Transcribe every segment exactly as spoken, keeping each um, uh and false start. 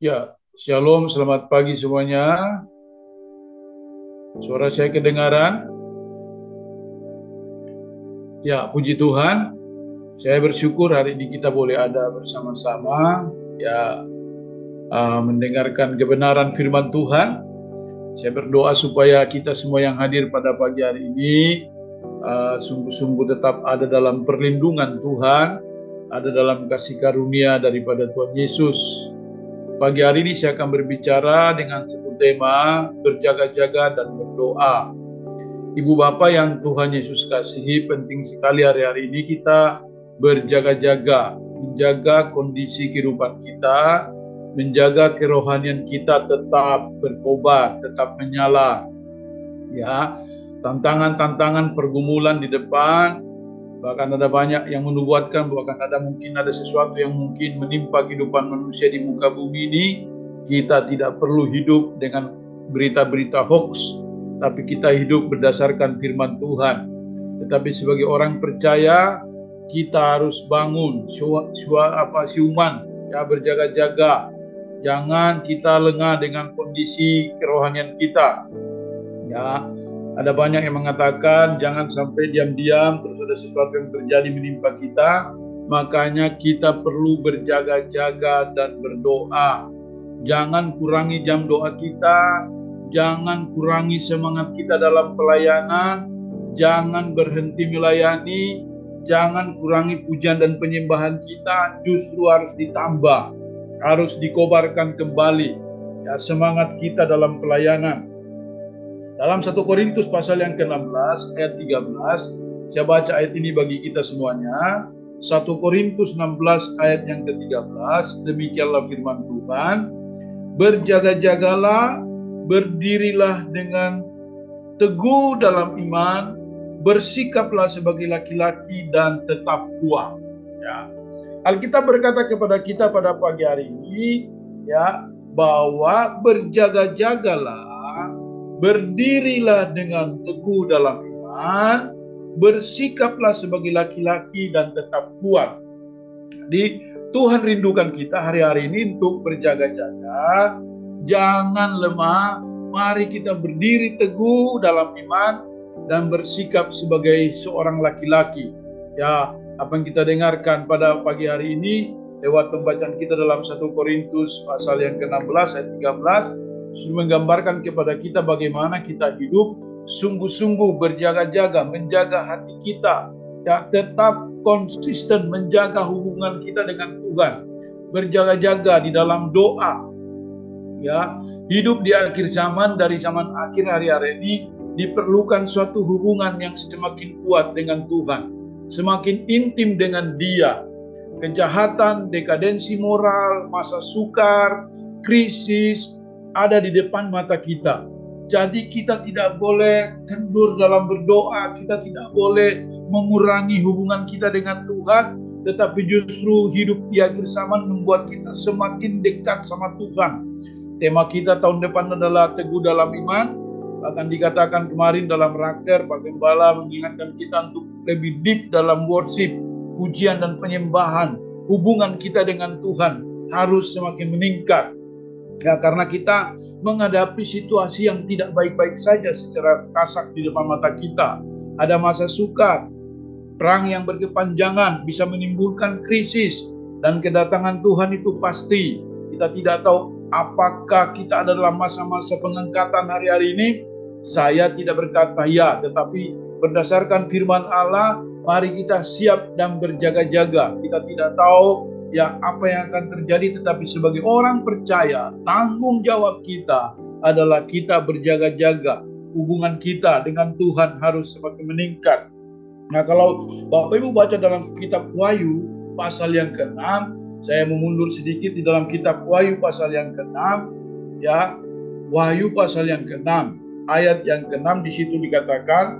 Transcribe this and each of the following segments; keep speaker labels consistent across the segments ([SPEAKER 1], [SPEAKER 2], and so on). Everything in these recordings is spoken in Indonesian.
[SPEAKER 1] Ya, shalom, selamat pagi semuanya. Suara saya kedengaran? Ya, puji Tuhan. Saya bersyukur hari ini kita boleh ada bersama-sama, ya, uh, mendengarkan kebenaran firman Tuhan. Saya berdoa supaya kita semua yang hadir pada pagi hari ini uh, sungguh-sungguh tetap ada dalam perlindungan Tuhan, ada dalam kasih karunia daripada Tuhan Yesus. Pagi hari ini saya akan berbicara dengan satu tema, berjaga-jaga dan berdoa. Ibu Bapak yang Tuhan Yesus kasihi, penting sekali hari-hari ini kita berjaga-jaga, menjaga kondisi kehidupan kita, menjaga kerohanian kita tetap berkobar, tetap menyala. Ya, tantangan-tantangan pergumulan di depan, bahkan ada banyak yang menubuatkan, bahkan ada mungkin ada sesuatu yang mungkin menimpa kehidupan manusia di muka bumi ini. Kita tidak perlu hidup dengan berita-berita hoax, tapi kita hidup berdasarkan firman Tuhan. Tetapi sebagai orang percaya, kita harus bangun, syua, syua, apa, siuman, ya, berjaga-jaga. Jangan kita lengah dengan kondisi kerohanian kita. Ya, ada banyak yang mengatakan jangan sampai diam-diam terus ada sesuatu yang terjadi menimpa kita. Makanya kita perlu berjaga-jaga dan berdoa. Jangan kurangi jam doa kita, jangan kurangi semangat kita dalam pelayanan, jangan berhenti melayani, jangan kurangi pujian dan penyembahan kita, justru harus ditambah, harus dikobarkan kembali, ya, semangat kita dalam pelayanan. Dalam satu Korintus pasal yang ke enam belas ayat tiga belas, saya baca ayat ini bagi kita semuanya. satu Korintus enam belas ayat yang ke tiga belas, demikianlah firman Tuhan. Berjaga-jagalah, berdirilah dengan teguh dalam iman, bersikaplah sebagai laki-laki dan tetap kuat. Ya. Alkitab berkata kepada kita pada pagi hari ini, ya, bahwa berjaga-jagalah, berdirilah dengan teguh dalam iman, bersikaplah sebagai laki-laki dan tetap kuat. Jadi Tuhan rindukan kita hari-hari ini untuk berjaga-jaga, jangan lemah, mari kita berdiri teguh dalam iman dan bersikap sebagai seorang laki-laki. Ya, apa yang kita dengarkan pada pagi hari ini lewat pembacaan kita dalam satu Korintus pasal yang ke enam belas ayat tiga belas sudah menggambarkan kepada kita bagaimana kita hidup sungguh-sungguh berjaga-jaga, menjaga hati kita, ya, tetap konsisten menjaga hubungan kita dengan Tuhan, berjaga-jaga di dalam doa. Ya, hidup di akhir zaman, dari zaman akhir hari-hari ini diperlukan suatu hubungan yang semakin kuat dengan Tuhan, semakin intim dengan Dia. Kejahatan, dekadensi moral, masa sukar, krisis ada di depan mata kita. Jadi kita tidak boleh kendur dalam berdoa, kita tidak boleh mengurangi hubungan kita dengan Tuhan, tetapi justru hidup di akhir zaman membuat kita semakin dekat sama Tuhan. Tema kita tahun depan adalah teguh dalam iman. Bahkan dikatakan kemarin dalam raker, Pak Gembala mengingatkan kita untuk lebih deep dalam worship, pujian dan penyembahan. Hubungan kita dengan Tuhan harus semakin meningkat. Ya, karena kita menghadapi situasi yang tidak baik-baik saja secara kasat di depan mata kita. Ada masa sukar, perang yang berkepanjangan bisa menimbulkan krisis, dan kedatangan Tuhan itu pasti. Kita tidak tahu apakah kita ada dalam masa-masa pengangkatan hari-hari ini. Saya tidak berkata ya, tetapi berdasarkan firman Allah, mari kita siap dan berjaga-jaga. Kita tidak tahu ya apa yang akan terjadi, tetapi sebagai orang percaya, tanggung jawab kita adalah kita berjaga-jaga. Hubungan kita dengan Tuhan harus semakin meningkat. Nah, kalau Bapak Ibu baca dalam kitab Wahyu pasal yang keenam, saya memundur sedikit di dalam kitab Wahyu pasal yang keenam, ya, Wahyu pasal yang keenam, ayat yang keenam, di situ dikatakan,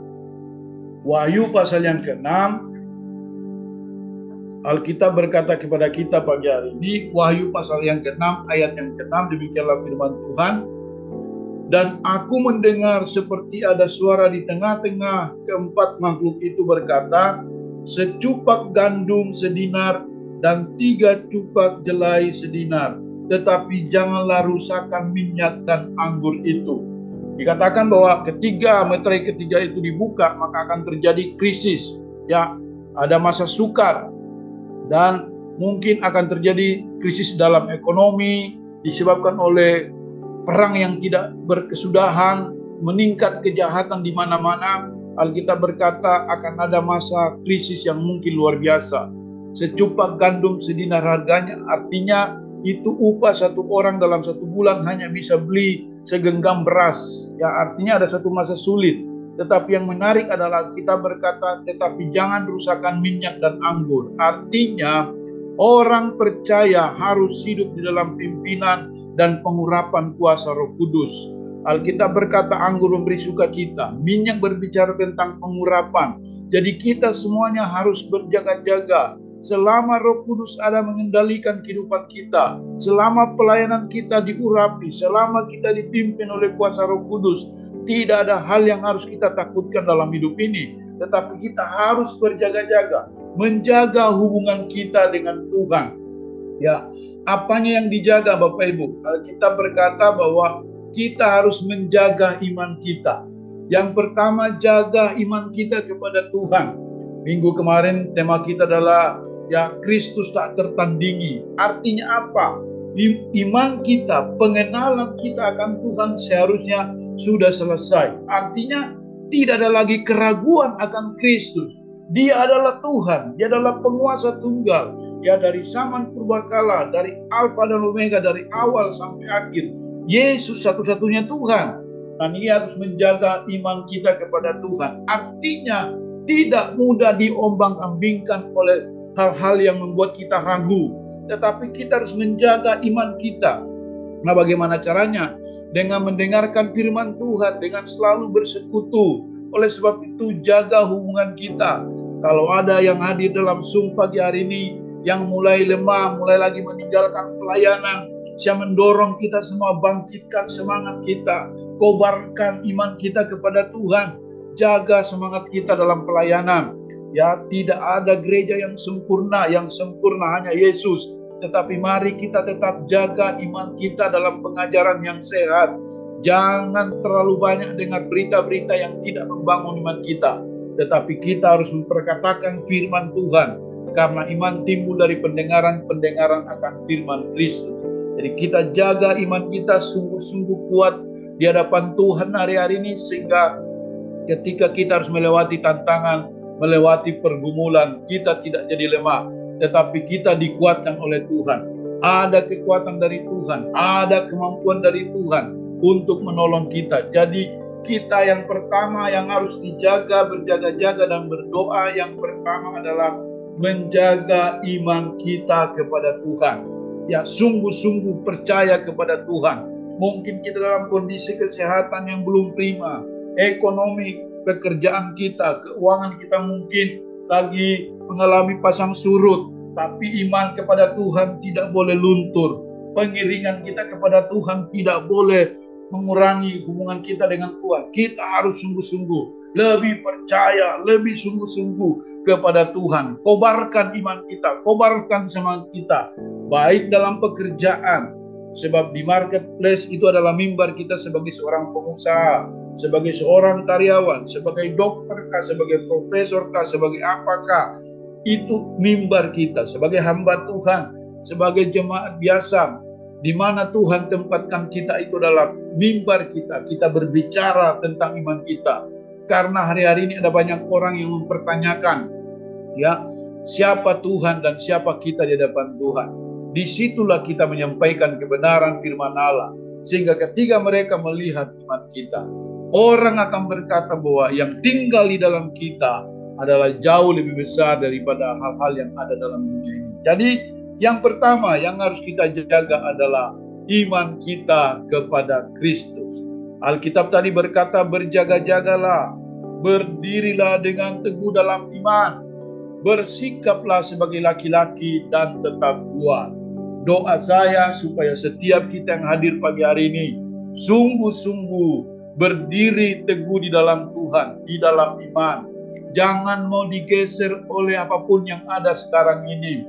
[SPEAKER 1] Wahyu pasal yang keenam, Alkitab berkata kepada kita pagi hari ini, Wahyu pasal yang keenam, ayat yang keenam, demikianlah firman Tuhan. Dan aku mendengar seperti ada suara di tengah-tengah keempat makhluk itu berkata, secupak gandum sedinar dan tiga cupak jelai sedinar. tetapi janganlah rusakkan minyak dan anggur itu. Dikatakan bahwa ketika meterai ketiga itu dibuka, maka akan terjadi krisis. Ya, ada masa sukar dan mungkin akan terjadi krisis dalam ekonomi disebabkan oleh perang yang tidak berkesudahan, meningkat kejahatan di mana-mana. Alkitab berkata akan ada masa krisis yang mungkin luar biasa. Secupak gandum sedinar harganya, artinya itu upah satu orang dalam satu bulan hanya bisa beli segenggam beras. Ya, artinya ada satu masa sulit. Tetapi yang menarik adalah kita berkata, tetapi jangan rusakkan minyak dan anggur. Artinya orang percaya harus hidup di dalam pimpinan dan pengurapan kuasa Roh Kudus. Alkitab berkata anggur memberi sukacita, minyak berbicara tentang pengurapan. Jadi kita semuanya harus berjaga-jaga. Selama Roh Kudus ada mengendalikan kehidupan kita, selama pelayanan kita diurapi, selama kita dipimpin oleh kuasa Roh Kudus, tidak ada hal yang harus kita takutkan dalam hidup ini. Tetapi kita harus berjaga-jaga, menjaga hubungan kita dengan Tuhan. Ya, apanya yang dijaga Bapak Ibu? Kita berkata bahwa kita harus menjaga iman kita. Yang pertama, jaga iman kita kepada Tuhan. Minggu kemarin tema kita adalah ya Kristus tak tertandingi. Artinya apa? Iman kita, pengenalan kita akan Tuhan seharusnya sudah selesai. Artinya tidak ada lagi keraguan akan Kristus. Dia adalah Tuhan, Dia adalah penguasa tunggal. Ya, dari zaman purbakala, dari Alfa dan Omega, dari awal sampai akhir. Yesus satu-satunya Tuhan. Dan Ia harus menjaga iman kita kepada Tuhan. Artinya tidak mudah diombang-ambingkan oleh hal-hal yang membuat kita ragu. Tetapi kita harus menjaga iman kita. Nah, bagaimana caranya? Dengan mendengarkan firman Tuhan, dengan selalu bersekutu. Oleh sebab itu jaga hubungan kita. Kalau ada yang hadir dalam Zoom pagi hari ini, yang mulai lemah, mulai lagi meninggalkan pelayanan, saya mendorong kita semua bangkitkan semangat kita, kobarkan iman kita kepada Tuhan, jaga semangat kita dalam pelayanan. Ya, tidak ada gereja yang sempurna, yang sempurna hanya Yesus. Tetapi mari kita tetap jaga iman kita dalam pengajaran yang sehat. Jangan terlalu banyak dengar berita-berita yang tidak membangun iman kita. Tetapi kita harus memperkatakan firman Tuhan. Karena iman timbul dari pendengaran-pendengaran akan firman Kristus. Jadi kita jaga iman kita sungguh-sungguh kuat di hadapan Tuhan hari-hari ini. Sehingga ketika kita harus melewati tantangan, melewati pergumulan, kita tidak jadi lemah. Tetapi kita dikuatkan oleh Tuhan. Ada kekuatan dari Tuhan, ada kemampuan dari Tuhan untuk menolong kita. Jadi kita yang pertama yang harus dijaga, berjaga-jaga dan berdoa, yang pertama adalah menjaga iman kita kepada Tuhan. Ya, sungguh-sungguh percaya kepada Tuhan. Mungkin kita dalam kondisi kesehatan yang belum prima, ekonomi, pekerjaan kita, keuangan kita mungkin lagi mengalami pasang surut, tapi iman kepada Tuhan tidak boleh luntur. Pengiringan kita kepada Tuhan tidak boleh mengurangi hubungan kita dengan Tuhan. Kita harus sungguh-sungguh lebih percaya, lebih sungguh-sungguh kepada Tuhan. Kobarkan iman kita, kobarkan semangat kita, baik dalam pekerjaan, sebab di marketplace itu adalah mimbar kita sebagai seorang pengusaha, sebagai seorang karyawan, sebagai dokter kah, sebagai profesor kah, sebagai apakah, itu mimbar kita sebagai hamba Tuhan, sebagai jemaat biasa. Di mana Tuhan tempatkan kita itu adalah mimbar kita. Kita berbicara tentang iman kita. Karena hari-hari ini ada banyak orang yang mempertanyakan, ya, siapa Tuhan dan siapa kita di hadapan Tuhan. Disitulah kita menyampaikan kebenaran firman Allah. Sehingga ketika mereka melihat iman kita, orang akan berkata bahwa yang tinggal di dalam kita adalah jauh lebih besar daripada hal-hal yang ada dalam dunia ini. Jadi yang pertama yang harus kita jaga adalah iman kita kepada Kristus. Alkitab tadi berkata, berjaga-jagalah, berdirilah dengan teguh dalam iman, bersikaplah sebagai laki-laki dan tetap kuat. Doa saya supaya setiap kita yang hadir pagi hari ini sungguh-sungguh berdiri teguh di dalam Tuhan, di dalam iman. Jangan mau digeser oleh apapun yang ada sekarang ini.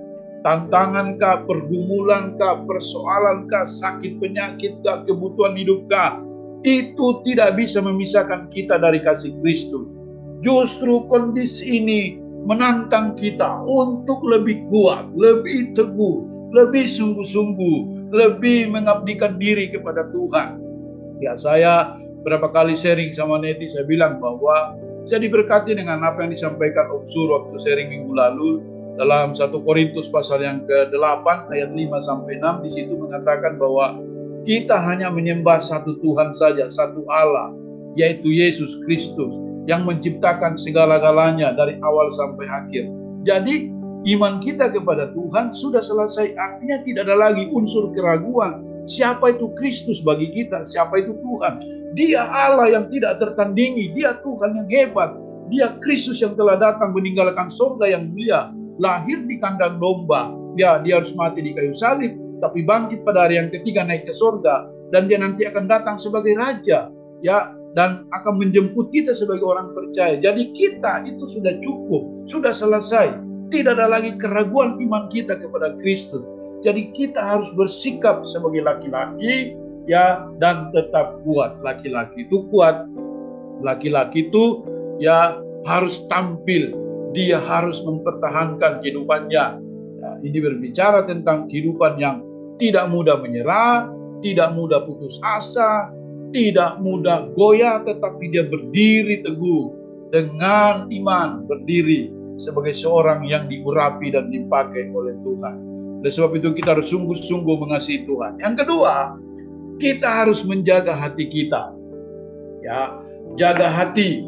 [SPEAKER 1] tantangan kah, pergumulan kah, persoalan kah, sakit penyakit kah, kebutuhan hidup kah, itu tidak bisa memisahkan kita dari kasih Kristus. Justru kondisi ini menantang kita untuk lebih kuat, lebih teguh, lebih sungguh-sungguh, lebih mengabdikan diri kepada Tuhan. Ya, saya berapa kali sharing sama Neti, saya bilang bahwa saya diberkati dengan apa yang disampaikan Om Sur waktu sharing minggu lalu dalam satu Korintus pasal yang ke delapan ayat lima sampai enam. Di situ mengatakan bahwa kita hanya menyembah satu Tuhan saja, satu Allah, yaitu Yesus Kristus yang menciptakan segala-galanya dari awal sampai akhir. Jadi iman kita kepada Tuhan sudah selesai, artinya tidak ada lagi unsur keraguan. Siapa itu Kristus bagi kita? Siapa itu Tuhan? Dia Allah yang tidak tertandingi, Dia Tuhan yang hebat, Dia Kristus yang telah datang meninggalkan surga yang mulia, lahir di kandang domba. Ya, Dia harus mati di kayu salib, tapi bangkit pada hari yang ketiga naik ke surga, dan Dia nanti akan datang sebagai Raja, ya, dan akan menjemput kita sebagai orang percaya. Jadi kita itu sudah cukup, sudah selesai. Tidak ada lagi keraguan iman kita kepada Kristus. Jadi kita harus bersikap sebagai laki-laki, ya, dan tetap kuat. Laki-laki itu kuat, laki-laki itu ya harus tampil, dia harus mempertahankan kehidupannya. Ya, ini berbicara tentang kehidupan yang tidak mudah menyerah, tidak mudah putus asa, tidak mudah goyah, tetapi dia berdiri teguh dengan iman, berdiri sebagai seorang yang diurapi dan dipakai oleh Tuhan. Oleh sebab itu kita harus sungguh-sungguh mengasihi Tuhan. Yang kedua, kita harus menjaga hati kita. Ya, jaga hati.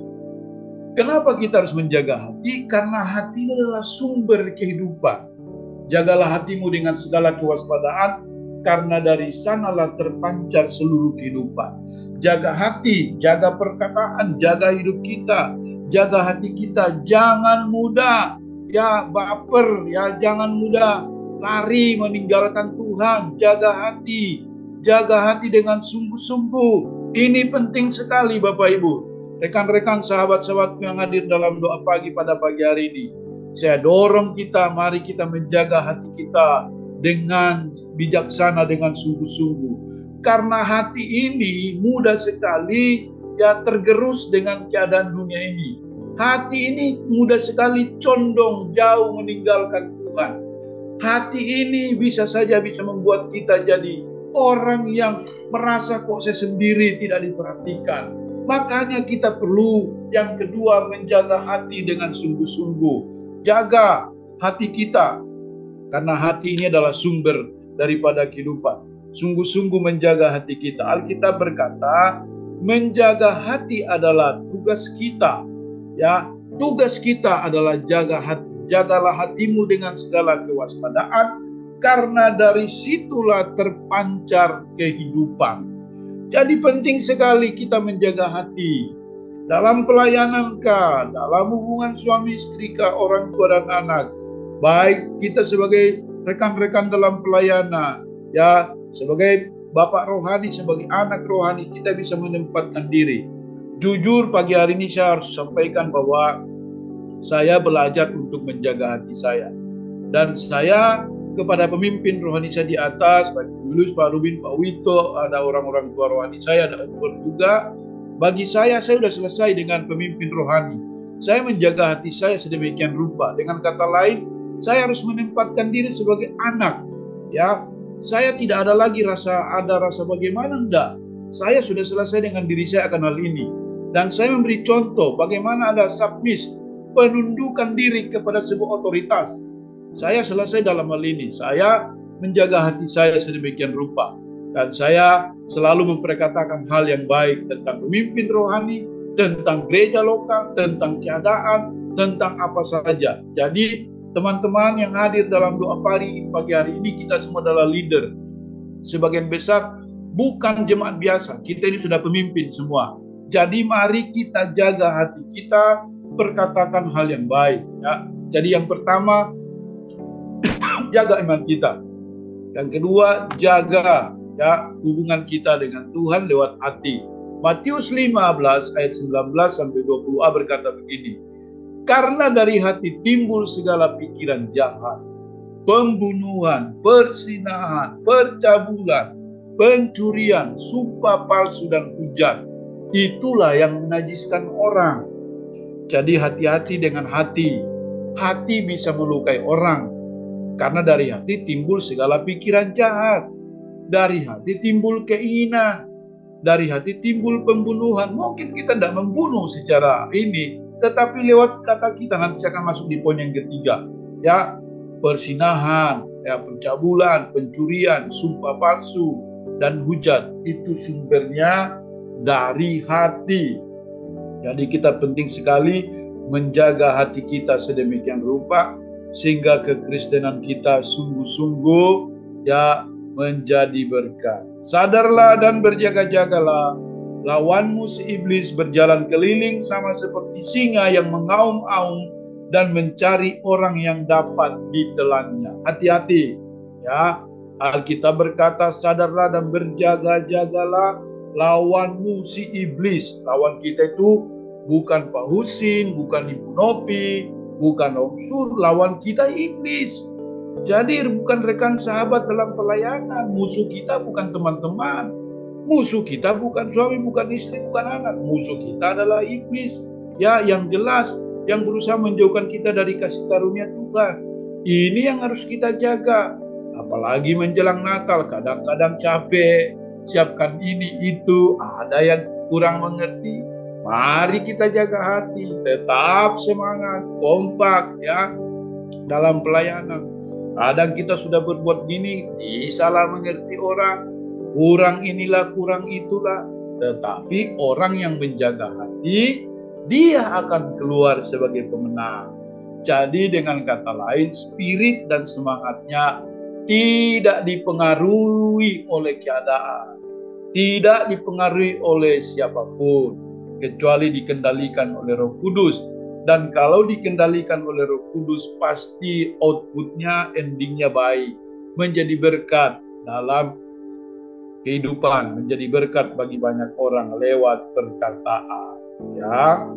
[SPEAKER 1] Kenapa kita harus menjaga hati? Karena hati adalah sumber kehidupan. Jagalah hatimu dengan segala kewaspadaan, karena dari sanalah terpancar seluruh kehidupan. Jaga hati, jaga perkataan, jaga hidup kita, jaga hati kita. Jangan mudah ya baper, ya jangan mudah lari meninggalkan Tuhan. Jaga hati, jaga hati dengan sungguh-sungguh. Ini penting sekali Bapak Ibu, rekan-rekan, sahabat-sahabat yang hadir dalam doa pagi pada pagi hari ini. Saya dorong kita, mari kita menjaga hati kita dengan bijaksana, dengan sungguh-sungguh. Karena hati ini mudah sekali ya tergerus dengan keadaan dunia ini. Hati ini mudah sekali condong jauh meninggalkan Tuhan. Hati ini bisa saja bisa membuat kita jadi orang yang merasa kok saya sendiri, tidak diperhatikan. Makanya kita perlu yang kedua, menjaga hati dengan sungguh-sungguh. Jaga hati kita, karena hati ini adalah sumber daripada kehidupan. Sungguh-sungguh menjaga hati kita. Alkitab berkata, menjaga hati adalah tugas kita. Ya, tugas kita adalah jaga hati. Jagalah hatimu dengan segala kewaspadaan, karena dari situlah terpancar kehidupan. Jadi penting sekali kita menjaga hati. Dalam pelayanan kah, dalam hubungan suami istri kah, orang tua dan anak. Baik kita sebagai rekan-rekan dalam pelayanan, ya sebagai bapak rohani, sebagai anak rohani, kita bisa menempatkan diri. Jujur pagi hari ini saya harus sampaikan bahwa saya belajar untuk menjaga hati saya. Dan saya kepada pemimpin rohani saya di atas, Pak Julius, Pak Rubin, Pak Wito, ada orang-orang tua rohani saya, ada Umur juga. Bagi saya, saya sudah selesai dengan pemimpin rohani. Saya menjaga hati saya sedemikian rupa. Dengan kata lain, saya harus menempatkan diri sebagai anak. Ya, saya tidak ada lagi rasa ada rasa bagaimana, enggak. Saya sudah selesai dengan diri saya akan hal ini. Dan saya memberi contoh bagaimana ada submis, penundukan diri kepada sebuah otoritas. Saya selesai dalam hal ini. Saya menjaga hati saya sedemikian rupa. Dan saya selalu memperkatakan hal yang baik tentang pemimpin rohani, tentang gereja lokal, tentang keadaan, tentang apa saja. Jadi teman-teman yang hadir dalam doa pagi, pagi hari ini, kita semua adalah leader. Sebagian besar bukan jemaat biasa. Kita ini sudah pemimpin semua. Jadi mari kita jaga hati kita, perkatakan hal yang baik. Ya. Jadi yang pertama, jaga iman kita. Yang kedua, jaga ya hubungan kita dengan Tuhan lewat hati. Matius lima belas ayat sembilan belas sampai dua puluh a berkata begini. Karena dari hati timbul segala pikiran jahat, pembunuhan, perzinahan, percabulan, pencurian, sumpah palsu dan hujat. Itulah yang menajiskan orang. Jadi hati-hati dengan hati. Hati bisa melukai orang. Karena dari hati timbul segala pikiran jahat. Dari hati timbul keinginan. Dari hati timbul pembunuhan. Mungkin kita tidak membunuh secara ini, tetapi lewat kata kita. Nanti saya akan masuk di poin yang ketiga. Ya, persinahan, ya, pencabulan, pencurian, sumpah palsu, dan hujat. Itu sumbernya dari hati. Jadi kita penting sekali menjaga hati kita sedemikian rupa sehingga kekristenan kita sungguh-sungguh ya menjadi berkat. Sadarlah dan berjaga-jagalah, lawanmu si iblis berjalan keliling sama seperti singa yang mengaum-aum dan mencari orang yang dapat ditelannya. Hati-hati ya. Alkitab berkata, sadarlah dan berjaga-jagalah, lawanmu si iblis. Lawan kita itu bukan Pak Husin, bukan Ibu Novi, bukan Om Sur. Lawan kita iblis. Jadi bukan rekan sahabat dalam pelayanan. Musuh kita bukan teman-teman. Musuh kita bukan suami, bukan istri, bukan anak. Musuh kita adalah iblis. Ya, yang jelas, yang berusaha menjauhkan kita dari kasih karunia Tuhan. Ini yang harus kita jaga. Apalagi menjelang Natal, kadang-kadang capek. Siapkan ini itu, ada yang kurang mengerti. Mari kita jaga hati, tetap semangat, kompak ya dalam pelayanan. Kadang kita sudah berbuat gini, disalah mengerti orang, kurang inilah, kurang itulah. Tetapi orang yang menjaga hati, dia akan keluar sebagai pemenang. Jadi dengan kata lain, spirit dan semangatnya tidak dipengaruhi oleh keadaan, tidak dipengaruhi oleh siapapun, kecuali dikendalikan oleh Roh Kudus. Dan kalau dikendalikan oleh Roh Kudus, pasti outputnya, endingnya baik, menjadi berkat dalam kehidupan, menjadi berkat bagi banyak orang lewat perkataan. Ya.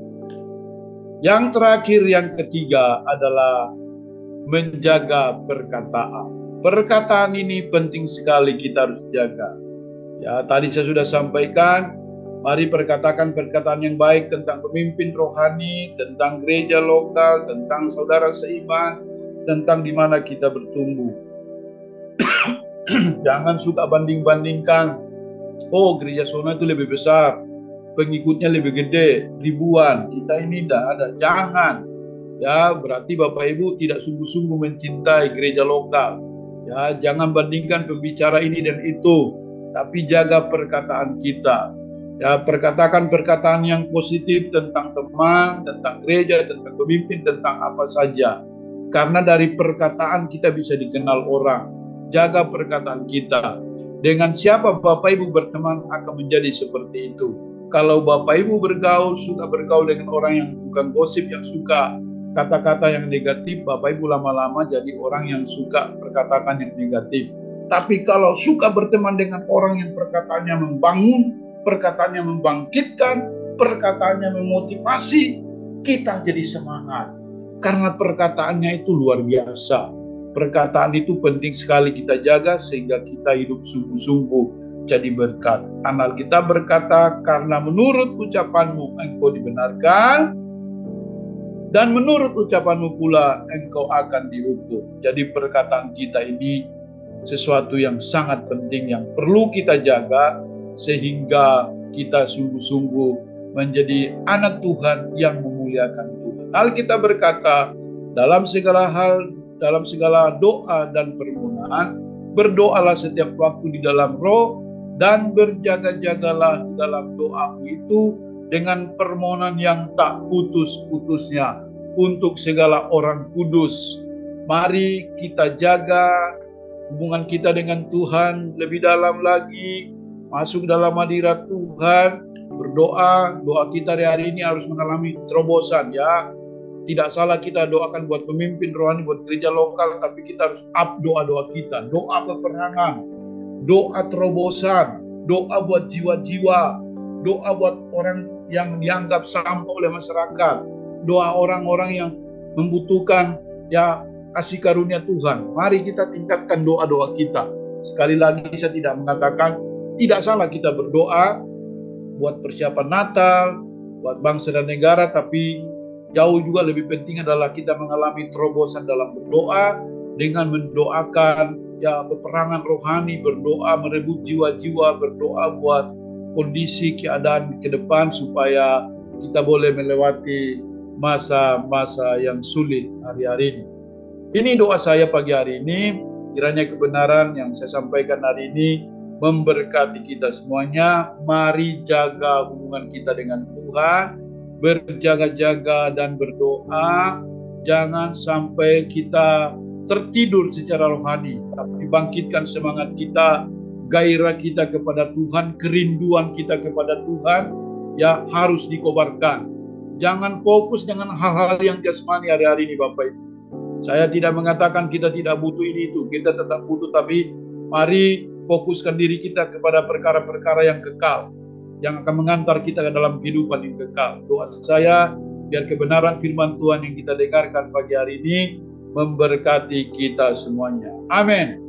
[SPEAKER 1] Yang terakhir, yang ketiga adalah menjaga perkataan. Perkataan ini penting sekali kita harus jaga. Ya, tadi saya sudah sampaikan, mari perkatakan perkataan yang baik tentang pemimpin rohani, tentang gereja lokal, tentang saudara seiman, tentang di mana kita bertumbuh. Jangan suka banding-bandingkan. Oh, gereja Sona itu lebih besar, pengikutnya lebih gede, ribuan. Kita ini tidak ada. Jangan. Ya, berarti Bapak Ibu tidak sungguh-sungguh mencintai gereja lokal. Ya, jangan bandingkan pembicara ini dan itu, tapi jaga perkataan kita. Ya, perkatakan perkataan yang positif tentang teman, tentang gereja, tentang pemimpin, tentang apa saja. Karena dari perkataan kita bisa dikenal orang. Jaga perkataan kita. Dengan siapa Bapak Ibu berteman akan menjadi seperti itu. Kalau Bapak Ibu bergaul, suka bergaul dengan orang yang bukan gosip, yang suka kata-kata yang negatif, Bapak Ibu lama-lama jadi orang yang suka perkataan yang negatif. Tapi kalau suka berteman dengan orang yang perkataannya membangun, perkataannya membangkitkan, perkataannya memotivasi, kita jadi semangat. Karena perkataannya itu luar biasa. Perkataan itu penting sekali kita jaga sehingga kita hidup sungguh-sungguh jadi berkat. Karena kita berkata, karena menurut ucapanmu engkau dibenarkan, dan menurut ucapanmu pula engkau akan dihukum. Jadi perkataan kita ini sesuatu yang sangat penting yang perlu kita jaga sehingga kita sungguh-sungguh menjadi anak Tuhan yang memuliakan Tuhan. Alkitab berkata, dalam segala hal, dalam segala doa dan permohonan, berdoalah setiap waktu di dalam roh dan berjaga-jagalah di dalam doamu itu dengan permohonan yang tak putus-putusnya untuk segala orang kudus. Mari kita jaga hubungan kita dengan Tuhan lebih dalam lagi, masuk dalam hadirat Tuhan, berdoa. Doa kita hari ini harus mengalami terobosan ya. Tidak salah kita doakan buat pemimpin rohani, buat gereja lokal, tapi kita harus up doa-doa kita. Doa peperangan, doa terobosan, doa buat jiwa-jiwa, doa buat orang yang dianggap sampah oleh masyarakat, doa orang-orang yang membutuhkan ya kasih karunia Tuhan. Mari kita tingkatkan doa-doa kita. Sekali lagi saya tidak mengatakan tidak salah kita berdoa buat persiapan Natal, buat bangsa dan negara, tapi jauh juga lebih penting adalah kita mengalami terobosan dalam berdoa dengan mendoakan ya peperangan rohani, berdoa merebut jiwa-jiwa, berdoa buat kondisi keadaan ke depan supaya kita boleh melewati masa-masa yang sulit hari-hari ini. Ini doa saya pagi hari ini, kiranya kebenaran yang saya sampaikan hari ini memberkati kita semuanya. Mari jaga hubungan kita dengan Tuhan, berjaga-jaga dan berdoa. Jangan sampai kita tertidur secara rohani, tapi bangkitkan semangat kita, gairah kita kepada Tuhan, kerinduan kita kepada Tuhan, ya harus dikobarkan. Jangan fokus dengan hal-hal yang jasmani hari-hari ini Bapak Ibu. Saya tidak mengatakan kita tidak butuh ini itu, kita tetap butuh, tapi mari fokuskan diri kita kepada perkara-perkara yang kekal, yang akan mengantar kita ke dalam kehidupan yang kekal. Doa saya, biar kebenaran firman Tuhan yang kita dengarkan pagi hari ini memberkati kita semuanya. Amin.